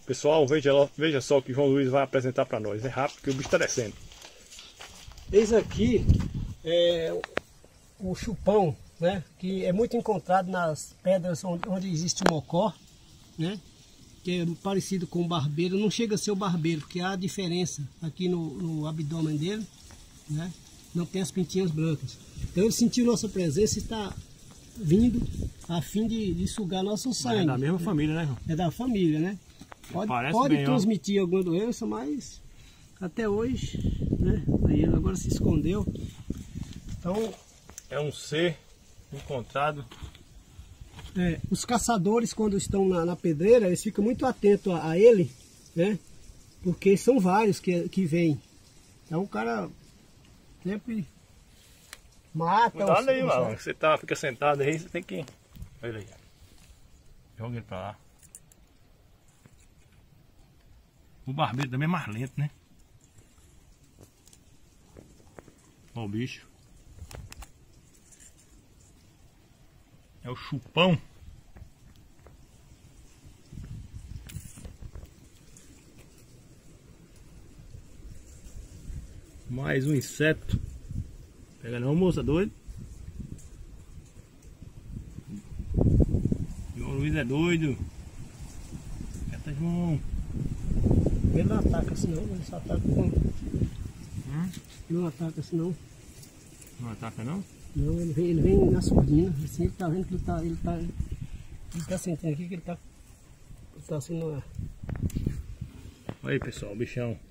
Pessoal, veja só o que João Luiz vai apresentar para nós. É rápido que o bicho está descendo. Eis aqui o chupão, né? Que é muito encontrado nas pedras onde existe o mocó, né? Que é parecido com o barbeiro. Não chega a ser o barbeiro, porque há diferença aqui no abdômen dele, né? Não tem as pintinhas brancas. Então ele sentiu nossa presença e está vindo a fim de sugar nosso sangue. É da mesma família, né, João? É da família, né? Pode bem, transmitir alguma doença, mas até hoje, né? Aí ele agora se escondeu. Então, é um ser encontrado. Os caçadores, quando estão na pedreira, eles ficam muito atentos a ele, né? Porque são vários que vêm. Então o cara sempre mata. Cuidado aí, mano. Você fica sentado aí, você tem que... Olha aí. Joga ele pra lá. O barbeiro também é mais lento, né? Olha o bicho. É o chupão. Mais um inseto. Pega não, moça, doido. João Luiz é doido. Eita, João. Ele não ataca assim não, ele só ataca com... Ele não ataca assim não. Não ataca não? Não, ele vem na surdina, assim, ele tá vendo que ele tá sentindo aqui que ele tá assim no ar. Olha aí, pessoal, o bichão.